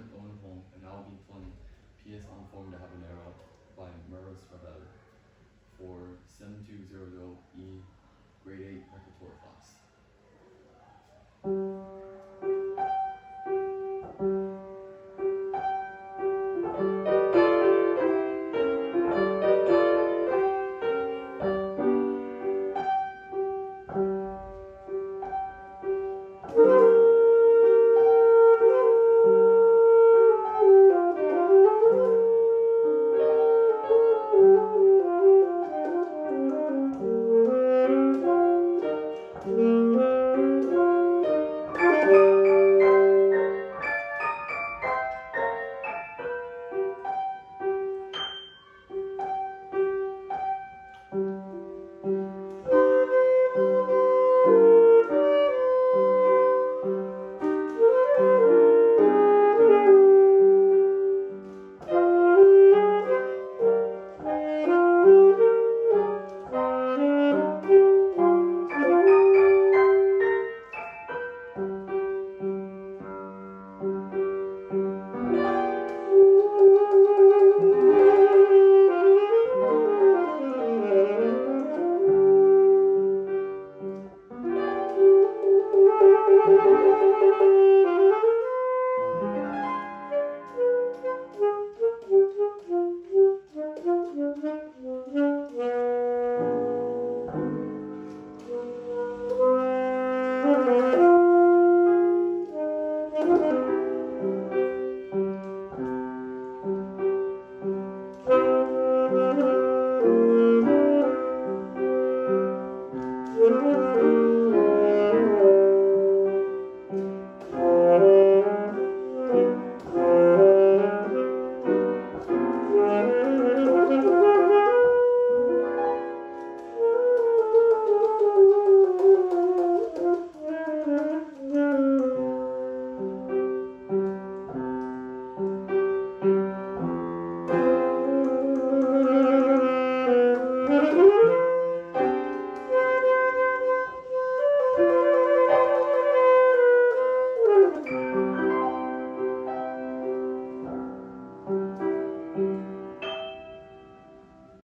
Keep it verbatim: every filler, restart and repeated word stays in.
name is Owen Huang, and I'll be playing piece on Forme De Habanera by Maurice Ravel for seven two zero zero E Grade eight Repertoire class.